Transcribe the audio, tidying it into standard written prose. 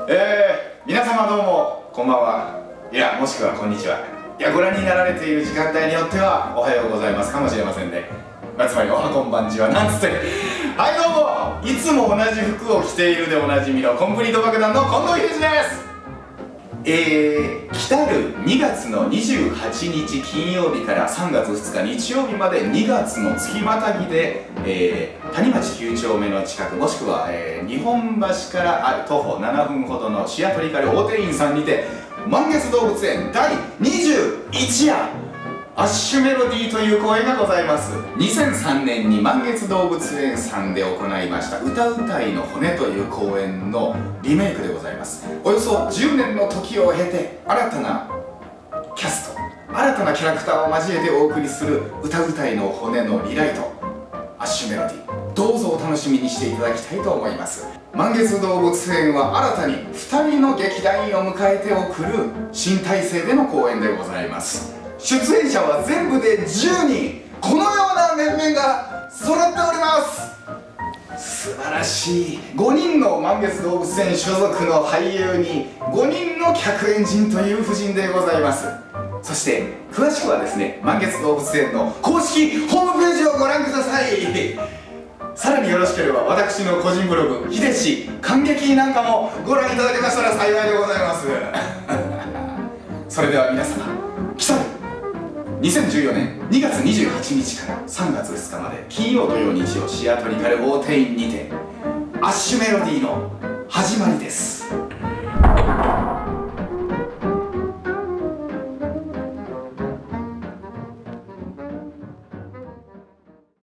皆様どうもこんばんは、いやもしくはこんにちは。いや、ご覧になられている時間帯によってはおはようございますかもしれませんね。つまりおはこんばんちはなんつってはいどうも、いつも同じ服を着ているでおなじみのコンプリート爆弾の近藤裕二です。来たる2月の28日金曜日から3月2日日曜日まで2月の月またぎで、谷町9丁目の近くもしくは、日本橋から徒歩7分ほどのシアトリカル大店員さんにて満月動物園第21夜アッシュメロディーという公演がございます。2003年に満月動物園さんで行いました歌うたいの骨という公演のリメイクでございます。およそ10年の時を経て新たなキャスト、新たなキャラクターを交えてお送りする歌うたいの骨のリライトアッシュメロディー、どうぞお楽しみにしていただきたいと思います。満月動物園は新たに2人の劇団員を迎えて送る新体制での公演でございます。出演者は全部で10人、このような面々が揃っております。素晴らしい。5人の満月動物園所属の俳優に5人の客演陣という布陣でございます。そして詳しくはですね、満月動物園の公式ホームページをご覧ください。さらによろしければ私の個人ブログ「秀氏感激」なんかもご覧いただけましたら幸いでございますそれでは皆様、来たる2014年2月28日から3月2日まで金曜土曜日曜シアトリカル大店員にてアッシュメロディーの始まりです。